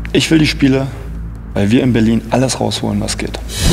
Ich will die Spiele, weil wir in Berlin alles rausholen, was geht.